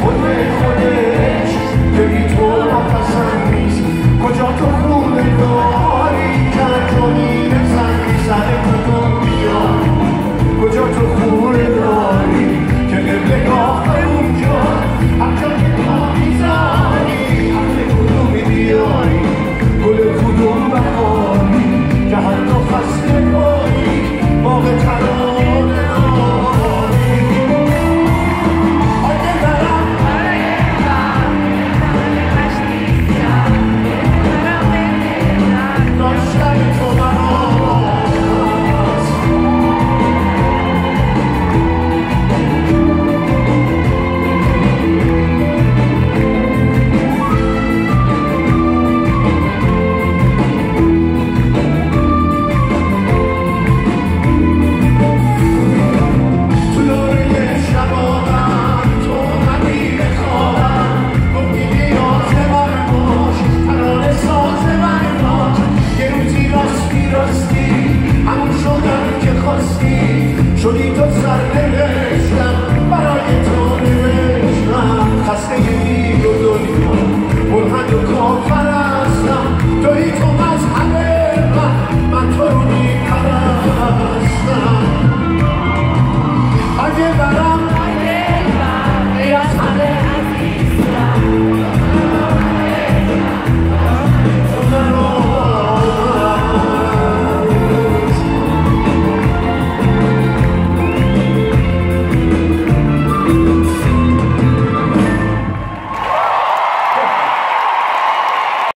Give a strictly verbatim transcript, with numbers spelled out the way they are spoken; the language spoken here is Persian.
خود خودش که بی تو نفسم نیست کجا تو خونه داری که تو میره زنگی سر کدوم بیاری کجا تو خونه داری که قبل آخر اونجا هر جا که تو میزنی اهل کدومی بیاری گل کدوم بهاری که حتی فصل باری باغ ترانه داری آگه برم داشتن تو براست شدی تو سر نوشتم برای تو نوشتم خسته گیر و دنیا منحد و کافر